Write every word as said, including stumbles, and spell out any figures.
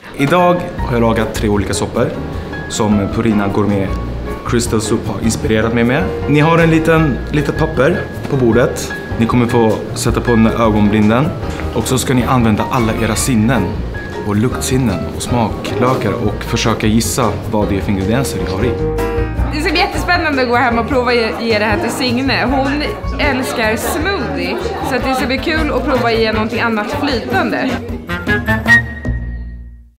Idag har jag lagat tre olika soppor som Purina Gourmet Crystal Soup har inspirerat mig med. Ni har en liten litet papper på bordet. Ni kommer få sätta på den ögonblinden. Och så ska ni använda alla era sinnen. Och luktsinnen och smaklökar och försöka gissa vad det är för ingredienser ni har i. Det ska bli jättespännande att gå hem och prova att ge det här till Signe. Hon älskar smoothie. Så att det ska bli kul att prova att ge någonting annat flytande.